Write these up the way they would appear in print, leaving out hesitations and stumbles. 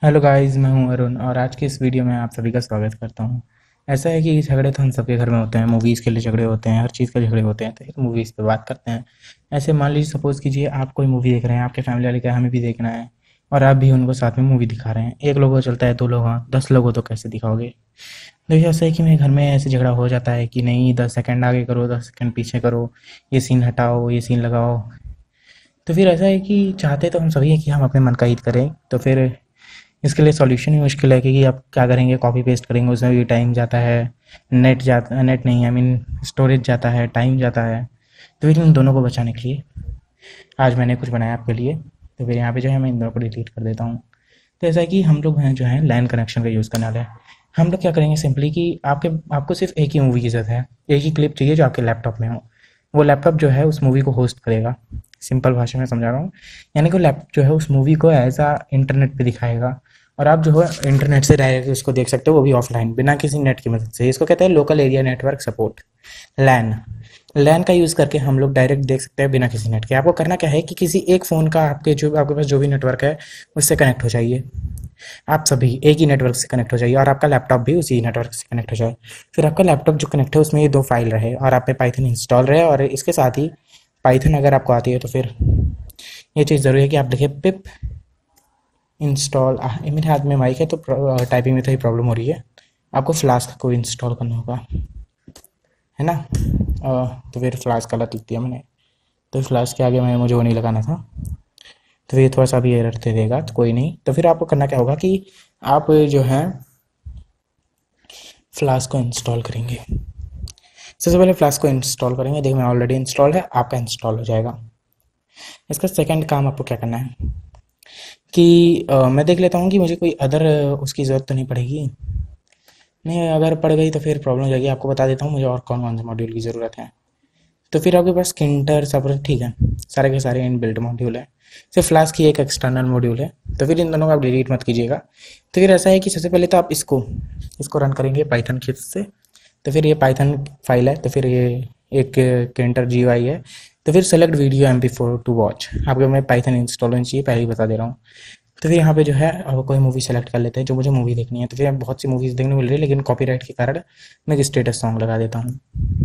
Hello guys, मैं हूं अरुण और आज की इस वीडियो में आप सभी का स्वागत करता हूं। ऐसा है कि झगड़े तो हम सबके घर में होते हैं। मूवीज़ के लिए झगड़े होते हैं, हर चीज़ के झगड़े होते हैं। तो एक मूवीज़ पे बात करते हैं। ऐसे मान लीजिए, सपोज़ कीजिए आप कोई मूवी देख रहे हैं, आपके फैमिली वाले का हमें भी देखना है और आप भी उनको साथ में मूवी दिखा रहे हैं। एक लोगों को चलता है, दो लोग, हाँ 10 लोगों तो कैसे दिखाओगे। देखिए, ऐसा है कि मेरे घर में ऐसे झगड़ा हो जाता है कि नहीं 10 सेकंड आगे करो, 10 सेकंड पीछे करो, ये सीन हटाओ, ये सीन लगाओ। तो फिर ऐसा है कि चाहते तो हम सभी हैं कि हम अपने मन का हित करें। तो फिर इसके लिए सॉल्यूशन ही मुश्किल है कि आप क्या करेंगे, कॉपी पेस्ट करेंगे, उसमें भी टाइम जाता है, नेट नहीं, आई मीन स्टोरेज जाता है, टाइम जाता है। तो फिर इन दोनों को बचाने के लिए आज मैंने कुछ बनाया आपके लिए। तो फिर यहाँ पे जो है मैं इन दोनों को डिलीट कर देता हूँ। तो ऐसा है कि हम लोग हैं जो है लैन कनेक्शन का यूज़ करने वाले हैं। हम लोग क्या करेंगे सिंपली कि आपको सिर्फ एक ही मूवी की ज़रूरत है, एक ही क्लिप चाहिए जो आपके लैपटॉप में हो। वो लैपटॉप जो है उस मूवी को होस्ट करेगा। सिंपल भाषा में समझा रहा हूँ। यानी कि वो लैपटॉप जो है उस मूवी को एज आ इंटरनेट पे दिखाएगा और आप जो है इंटरनेट से डायरेक्ट उसको देख सकते हो, वो भी ऑफलाइन, बिना किसी नेट की मदद से। इसको कहते हैं local area network support, LAN. LAN का यूज़ करके हम लोग डायरेक्ट देख सकते हैं बिना किसी नेट के। आपको करना क्या है कि किसी एक फ़ोन का आपके पास जो भी नेटवर्क है उससे कनेक्ट हो जाइए। आप सभी एक ही नेटवर्क से कनेक्ट हो जाइए और आपका लैपटॉप भी उसी नेटवर्क से कनेक्ट हो जाए। फिर आपका लैपटॉप जो कनेक्ट है उसमें ये 2 फाइल रहे और आप पे पाइथन इंस्टॉल रहे, और इसके साथ ही पाइथन अगर आपको आती है तो फिर ये चीज़ ज़रूरी है कि आप लिखिए पिप इंस्टॉल। मेरे हाथ में माइक है तो टाइपिंग में थोड़ी प्रॉब्लम हो रही है। आपको फ्लास्क को इंस्टॉल करना होगा, है ना। तो फिर फ्लास्क गलत लिख दिया मैंने। तो फ्लास्क के आगे मैं मुझे वो नहीं लगाना था। तो ये थोड़ा सा भी एरर दे देगा, तो कोई नहीं। तो फिर आपको करना क्या होगा कि आप जो है फ्लास्क को इंस्टॉल करेंगे। सबसे पहले फ्लास्क को इंस्टॉल करेंगे। देखिए मैं ऑलरेडी इंस्टॉल है, आपका इंस्टॉल हो जाएगा। इसका सेकंड काम आपको क्या करना है कि मैं देख लेता हूँ कि मुझे कोई अदर उसकी ज़रूरत तो नहीं पड़ेगी। नहीं, अगर पड़ गई तो फिर प्रॉब्लम हो जाएगी। आपको बता देता हूँ मुझे और कौन कौन से मॉड्यूल की ज़रूरत है। तो फिर आपके पास किंटर सब ठीक है, सारे के सारे इन बिल्ट मॉड्यूल है। सिर्फ फ्लास्क की एक एक्सटर्नल मॉड्यूल है। तो फिर इन दोनों को आप डिलीट मत कीजिएगा। तो फिर ऐसा है कि सबसे पहले तो आप इसको रन करेंगे पाइथन की से। तो फिर ये पाइथन फाइल है, तो फिर ये एक किंटर जी है। तो फिर select video MP4 to watch. आपको मैं पाइथन इंस्टॉल होनी चाहिए, पहले ही बता दे रहा हूँ। तो फिर यहाँ पे जो है अब कोई मूवी सेलेक्ट कर लेते हैं जो मुझे मूवी देखनी है। तो फिर बहुत सी मूवीज़ देखने मिल रही है, लेकिन कॉपीराइट के कारण मैं एक स्टेटस सॉन्ग लगा देता हूँ।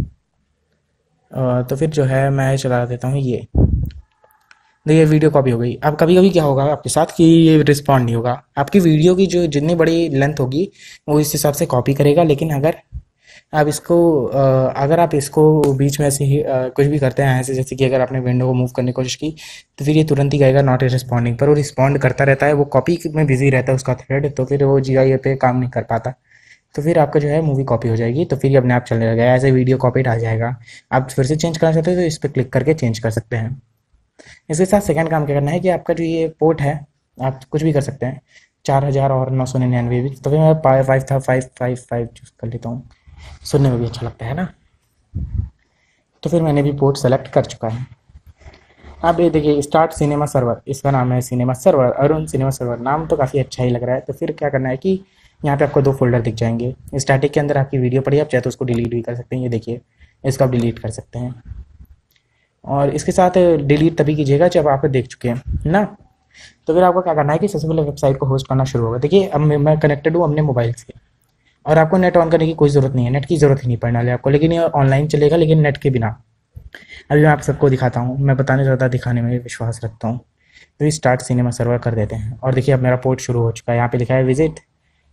तो फिर जो है मैं चला देता हूँ ये। देखिए वीडियो कॉपी हो गई। अब कभी कभी क्या होगा आपके साथ कि ये रिस्पॉन्ड नहीं होगा। आपकी वीडियो की जो जितनी बड़ी लेंथ होगी वो इस हिसाब से कॉपी करेगा, लेकिन अगर आप इसको बीच में ऐसे ही कुछ भी करते हैं ऐसे, जैसे कि अगर आपने विंडो को मूव करने की कोशिश की, तो फिर ये तुरंत ही कहेगा नॉट रिस्पॉन्डिंग। पर वो रिस्पॉन्ड करता रहता है, वो कॉपी में बिजी रहता है उसका थ्रेड, तो फिर वो GIA पे काम नहीं कर पाता। तो फिर आपका जो है मूवी कॉपी हो जाएगी। तो फिर ये अपने आप चलने लगेगा, ऐसे वीडियो कॉपी आ जाएगा। आप फिर से चेंज करना चाहते हो तो इस पर क्लिक करके चेंज कर सकते हैं। इसके साथ सेकंड काम क्या करना है कि आपका जो ये पोर्ट है, आप कुछ भी कर सकते हैं, 4000 और 999 भी। तो फिर मैं 5555 चूज़ कर लेता हूँ, सुनने में भी अच्छा लगता है ना। तो फिर मैंने भी पोर्ट सेलेक्ट कर चुका है। अब ये देखिए स्टार्ट सिनेमा सर्वर, इसका नाम है cinema server, Arun cinema server. नाम तो काफ़ी अच्छा ही लग रहा है। तो फिर क्या करना है कि यहाँ पे आपको 2 फोल्डर दिख जाएंगे। स्टैटिक के अंदर आपकी वीडियो पड़ी है, आप चाहे तो उसको डिलीट भी कर सकते हैं। ये देखिए, इसको आप डिलीट कर सकते हैं। और इसके साथ डिलीट तभी कीजिएगा जब आप देख चुके हैं ना। तो फिर आपको क्या करना है कि सबसे पहले वेबसाइट को होस्ट करना शुरू होगा। देखिए अब मैं कनेक्टेड हूँ अपने मोबाइल से, और आपको नेट ऑन करने की कोई ज़रूरत नहीं है, नेट की ज़रूरत ही नहीं पड़ने वाली आपको। लेकिन ये ऑनलाइन चलेगा, लेकिन नेट के बिना। अभी मैं आप सबको दिखाता हूँ, मैं बताने ज़्यादा दिखाने में विश्वास रखता हूँ। तो ये स्टार्ट सिनेमा सर्वर कर देते हैं और देखिए अब मेरा पोर्ट शुरू हो चुका है। यहाँ पे लिखा है विजिट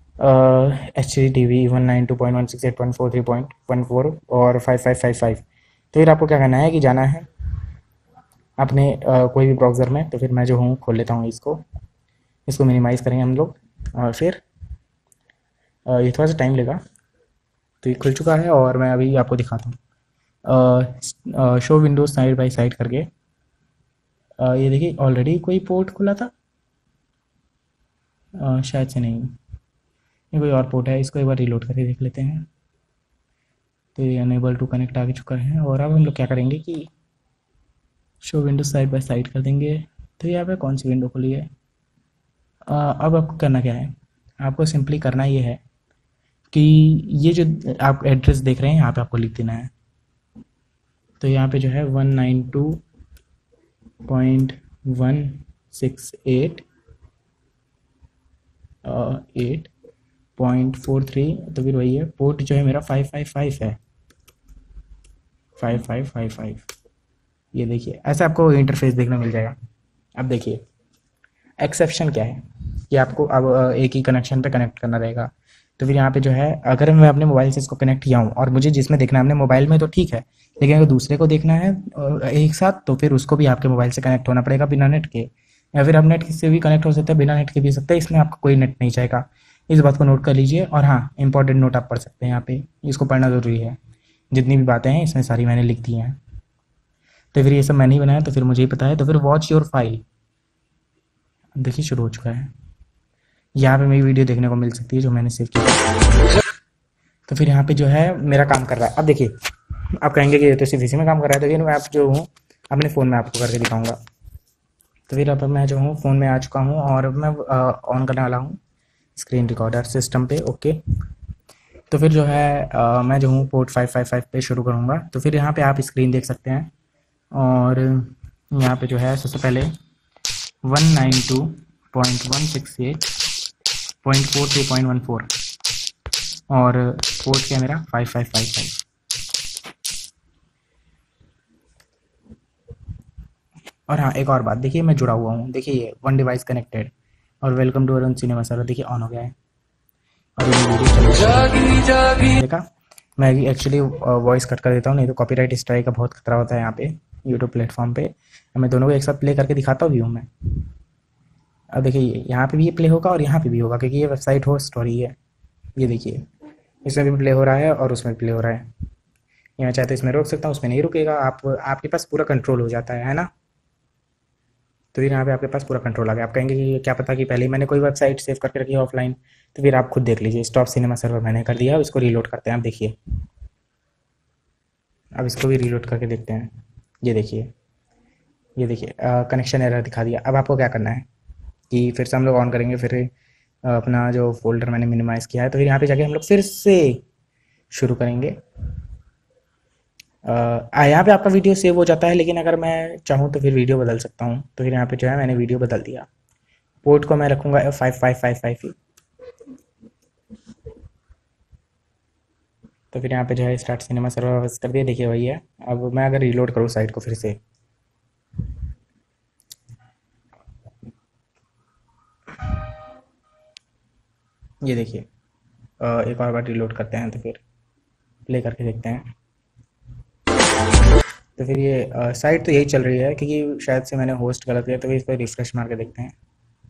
HDTV 192.168.143.14 और 5555। तो फिर आपको क्या करना है कि जाना है अपने कोई भी ब्राउज़र में। तो फिर मैं जो हूँ खोल लेता हूँ इसको। इसको मिनिमाइज़ करेंगे हम लोग, और फिर ये थोड़ा सा टाइम लेगा। तो ये खुल चुका है और मैं अभी आपको दिखाता हूँ show windows side by side करके। ये देखिए ऑलरेडी कोई पोर्ट खुला था, शायद से नहीं, ये कोई और पोर्ट है। इसको एक बार रिलोड करके देख लेते हैं। तो ये अनेबल टू कनेक्ट आ चुका है। और अब हम लोग क्या करेंगे कि show windows side by side कर देंगे। तो यहाँ पे कौन सी विंडो खुली है। अब आपको करना क्या है, आपको सिंपली करना ये है कि ये जो आप एड्रेस देख रहे हैं यहाँ पे आपको लिख देना है। तो यहाँ पे जो है 192.168 8.43, तो फिर वही है। पोर्ट जो है मेरा 555 है, 5555। ये देखिए ऐसा आपको इंटरफेस देखने मिल जाएगा। अब देखिए एक्सेप्शन क्या है कि आपको अब एक ही कनेक्शन पे कनेक्ट करना रहेगा। तो फिर यहाँ पे जो है, अगर मैं अपने मोबाइल से इसको कनेक्ट किया हूँ और मुझे जिसमें देखना है अपने मोबाइल में तो ठीक है, लेकिन अगर दूसरे को देखना है एक साथ, तो फिर उसको भी आपके मोबाइल से कनेक्ट होना पड़ेगा बिना नेट के, या फिर आप नेट से भी कनेक्ट हो सकते हैं, बिना नेट के भी हो सकता है। इसमें आपका कोई नेट नहीं जाएगा, इस बात को नोट कर लीजिए। और हाँ, इंपॉर्टेंट नोट आप पढ़ सकते हैं यहाँ पे, इसको पढ़ना ज़रूरी है। जितनी भी बातें हैं इसमें सारी मैंने लिख दी हैं। तो फिर ये सब मैंने ही बनाया, तो फिर मुझे ही पता है। तो फिर वॉच योर फाइल, देखिए शुरू हो चुका है। यहाँ पे मेरी वीडियो देखने को मिल सकती है जो मैंने सेव की है। तो फिर यहाँ पे जो है मेरा काम कर रहा है। अब देखिए आप कहेंगे कि ये तो सिर्फ इसी में काम कर रहा है, तो फिर मैं आप जो हूँ अपने फ़ोन में आपको करके दिखाऊंगा। तो फिर अब मैं जो हूँ फ़ोन में आ चुका हूँ और अब मैं ऑन करने वाला हूँ स्क्रीन रिकॉर्डर सिस्टम पे। ओके, तो फिर जो है मैं जो हूँ पोर्ट 555 पे शुरू करूँगा। तो फिर यहाँ पे आप स्क्रीन देख सकते हैं, और यहाँ पे जो है सबसे पहले 192.168.43.14 और पोर्ट क्या मेरा 5555। और हाँ, एक और बात देखिए, मैं जुड़ा हुआ हूँ, देखिए ये वन डिवाइस कनेक्टेड और welcome to Arun cinema server, देखिए ऑन हो गया है और ये वीडियो चल देखा। मैं एक्चुअली वॉइस कट कर देता हूँ, नहीं तो कॉपीराइट स्ट्राइक का बहुत खतरा होता है यहाँ पे यूट्यूब प्लेटफॉर्म पे। मैं दोनों को एक साथ प्ले करके दिखाता भी हूँ मैं। अब देखिए यहाँ पे भी ये प्ले होगा और यहाँ पे भी होगा, क्योंकि ये वेबसाइट होस्ट हो रही है। ये देखिए इसमें भी प्ले हो रहा है और उसमें भी प्ले हो रहा है। यहाँ चाहे तो इसमें रोक सकता हूँ, उसमें नहीं रुकेगा। आपके पास पूरा कंट्रोल हो जाता है ना। तो फिर यहाँ पे आपके पास पूरा कंट्रोल आ गया। आप कहेंगे कि क्या पता कि पहले ही मैंने कोई वेबसाइट सेव करके रखी है ऑफलाइन, तो फिर आप खुद देख लीजिए। स्टॉप सिनेमा सर्वर मैंने कर दिया, इसको रीलोड करते हैं। आप देखिए, अब इसको भी रीलोड करके देखते हैं। ये देखिए, ये देखिए कनेक्शन एरर दिखा दिया। अब आपको क्या करना है कि फिर से हम लोग ऑन करेंगे, फिर अपना जो फोल्डर मैंने मिनिमाइज़ किया है, तो फिर यहाँ पे जाके हम लोग फिर से शुरू करेंगे। यहाँ पे आपका वीडियो सेव हो जाता है, लेकिन अगर मैं चाहूँ तो फिर वीडियो बदल सकता हूँ। तो फिर यहाँ पे जो है मैंने वीडियो बदल दिया। पोर्ट को मैं रखूँगा 5555 ही। तो फिर यहाँ पे जो है स्टार्ट सिनेमा सर्वर कर दिया, देखिए वही है। अब मैं अगर रीलोड करूँ साइट को फिर से, ये देखिए एक और बार रीलोड करते हैं, तो फिर प्ले करके देखते हैं। तो फिर ये साइट तो यही चल रही है, क्योंकि शायद से मैंने होस्ट गलत किया। तो फिर इस पर रिफ्रेश मार के देखते हैं।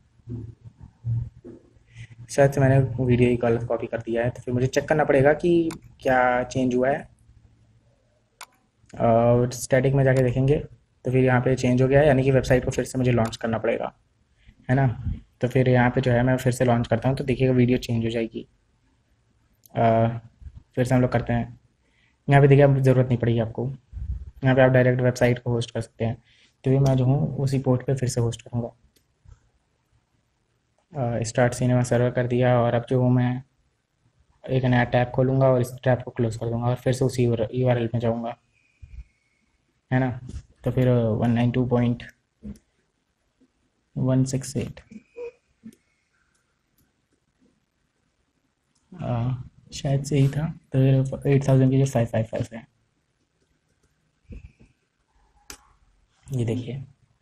शायद से मैंने वीडियो ही गलत कॉपी कर दिया है, तो फिर मुझे चेक करना पड़ेगा कि क्या चेंज हुआ है। स्टैटिक में जाके देखेंगे, तो फिर यहाँ पे चेंज हो गया है, यानी कि वेबसाइट को फिर से मुझे लॉन्च करना पड़ेगा, है ना। तो फिर यहाँ पे जो है मैं फिर से लॉन्च करता हूँ, तो देखिएगा वीडियो चेंज हो जाएगी। फिर से हम लोग करते हैं। यहाँ पे देखिए अब ज़रूरत नहीं पड़ेगी आपको, यहाँ पे आप डायरेक्ट वेबसाइट को होस्ट कर सकते हैं। तो फिर मैं जो हूँ उसी पोर्ट पे फिर से होस्ट करूँगा। स्टार्ट सिनेमा सर्वर कर दिया, और अब जो हूँ मैं एक नया टैब खोलूँगा और इस टैब को क्लोज कर दूँगा और फिर से उसी URL में जाऊँगा, है ना। तो फिर 192.168 शायद से ही था। तो फिर 8000 की जो 555 है, ये देखिए।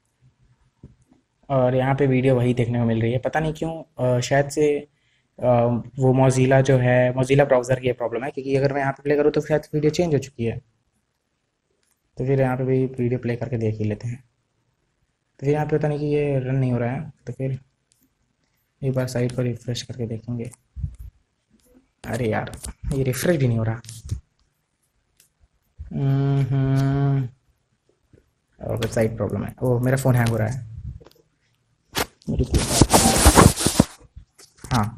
और यहाँ पे वीडियो वही देखने को मिल रही है, पता नहीं क्यों। शायद से वो मोज़िला जो है, मोज़िला ब्राउज़र की प्रॉब्लम है, क्योंकि अगर मैं यहाँ पे प्ले करूँ तो शायद वीडियो चेंज हो चुकी है। तो फिर यहाँ पे भी वीडियो प्ले करके देख ही लेते हैं। तो फिर यहाँ पे पता नहीं कि ये रन नहीं हो रहा है, तो फिर एक बार साइट को रिफ्रेश करके देखेंगे। अरे यार, ये रिफ्रेश भी नहीं हो रहा। और वेबसाइट प्रॉब्लम है। ओह, मेरा फ़ोन हैंग हो रहा है। हाँ,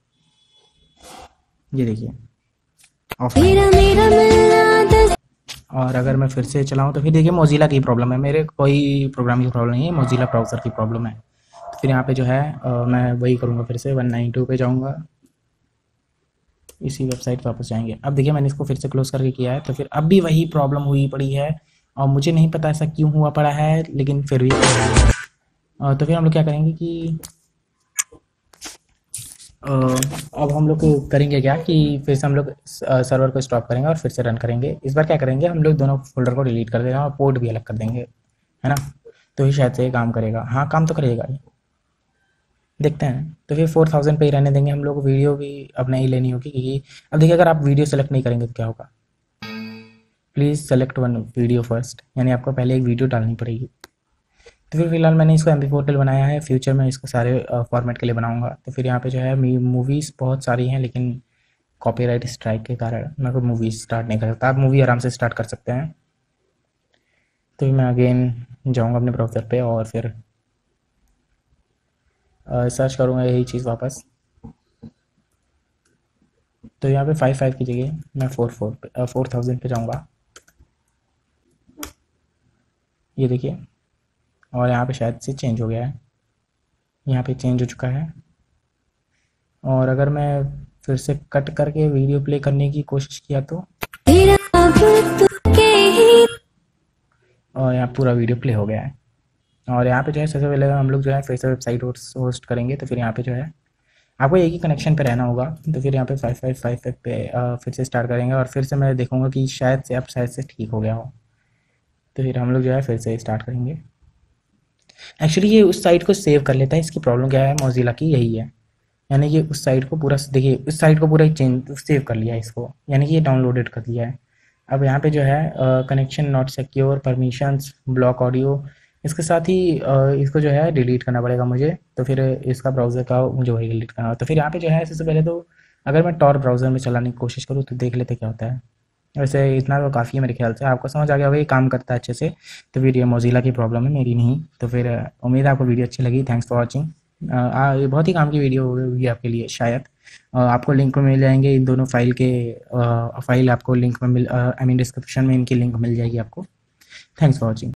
ये देखिए और अगर मैं फिर से चलाऊँ तो फिर देखिए मोज़िला की प्रॉब्लम है, मेरे कोई प्रोग्राम की प्रॉब्लम नहीं है, मोज़िला ब्राउज़र की प्रॉब्लम है। तो फिर यहाँ पे जो है मैं वही करूँगा, फिर से 192 पे जाऊँगा, इसी वेबसाइट पर वापस जाएंगे। अब देखिए मैंने इसको फिर से क्लोज करके किया है, तो फिर अब भी वही प्रॉब्लम हुई पड़ी है, और मुझे नहीं पता ऐसा क्यों हुआ पड़ा है, लेकिन फिर भी तो फिर हम लोग क्या करेंगे कि अब हम लोग करेंगे क्या कि फिर से हम लोग सर्वर को स्टॉप करेंगे और फिर से रन करेंगे। इस बार क्या करेंगे, हम लोग दोनों फोल्डर को डिलीट कर देंगे और पोर्ट भी अलग कर देंगे, है ना। तो ही शायद से ये काम करेगा। हाँ, काम तो करेगा ये, देखते हैं। तो फिर 4000 पे ही रहने देंगे हम लोग। वीडियो भी अब नहीं लेनी होगी, क्योंकि अब देखिए, अगर आप वीडियो सेलेक्ट नहीं करेंगे तो क्या होगा। Please select one video first, यानी आपको पहले एक वीडियो डालनी पड़ेगी। तो फिर फिलहाल मैंने इसको MP4 के लिए बनाया है। फ्यूचर में इसको सारे फॉर्मेट के लिए बनाऊंगा। तो फिर यहाँ पे जो है मूवीज़ बहुत सारी हैं, लेकिन कॉपीराइट स्ट्राइक के कारण मैं कोई मूवी स्टार्ट नहीं कर सकता। आप मूवी आराम से स्टार्ट कर सकते हैं। तो मैं अगेन जाऊंगा अपने ब्राउज़र पे और फिर सर्च करूंगा यही चीज़ वापस। तो यहाँ पे 55 की जगह मैं 4000 पे जाऊंगा, ये देखिए। और यहाँ पे शायद से चेंज हो गया है, यहाँ पे चेंज हो चुका है। और अगर मैं फिर से कट करके वीडियो प्ले करने की कोशिश किया तो, और यहाँ पूरा वीडियो प्ले हो गया है। और यहाँ पे जो है सबसे पहले हम लोग जो है फिर से वेबसाइट होस्ट करेंगे। तो फिर यहाँ पे जो है आपको एक ही कनेक्शन पे रहना होगा। तो फिर यहाँ पे 5555 पे फिर से स्टार्ट करेंगे और फिर से मैं देखूंगा कि शायद से ठीक हो गया हो। तो फिर हम लोग जो है फिर से स्टार्ट करेंगे। एक्चुअली ये उस साइट को सेव कर लेता है। इसकी प्रॉब्लम क्या है मोज़िला की, यही है। यानी कि उस साइट को पूरा देखिए, उस साइट को पूरा चेंज सेव कर लिया है इसको, यानी कि ये डाउनलोडेड कर लिया है। अब यहाँ पे जो है connection not secure, permissions, block audio, इसके साथ ही इसको जो है डिलीट करना पड़ेगा मुझे। तो फिर इसका ब्राउज़र का मुझे वही डिलीट करना होगा। तो फिर यहाँ पे जो है सबसे पहले तो अगर मैं टॉर ब्राउज़र में चलाने की कोशिश करूँ तो देख लेते क्या होता है। वैसे इतना तो काफ़ी है मेरे ख्याल से, आपको समझ आ गया होगा ये काम करता है अच्छे से। तो फिर ये मोज़िला की प्रॉब्लम है, मेरी नहीं। तो फिर उम्मीद है आपको वीडियो अच्छी लगी। Thanks for watching. ये बहुत ही काम की वीडियो होगी आपके लिए शायद। आपको लिंक में मिल जाएंगे इन दोनों फाइल के। फाइल आपको लिंक में आई मीन डिस्क्रिप्शन में इनकी लिंक मिल जाएगी आपको। Thanks for watching.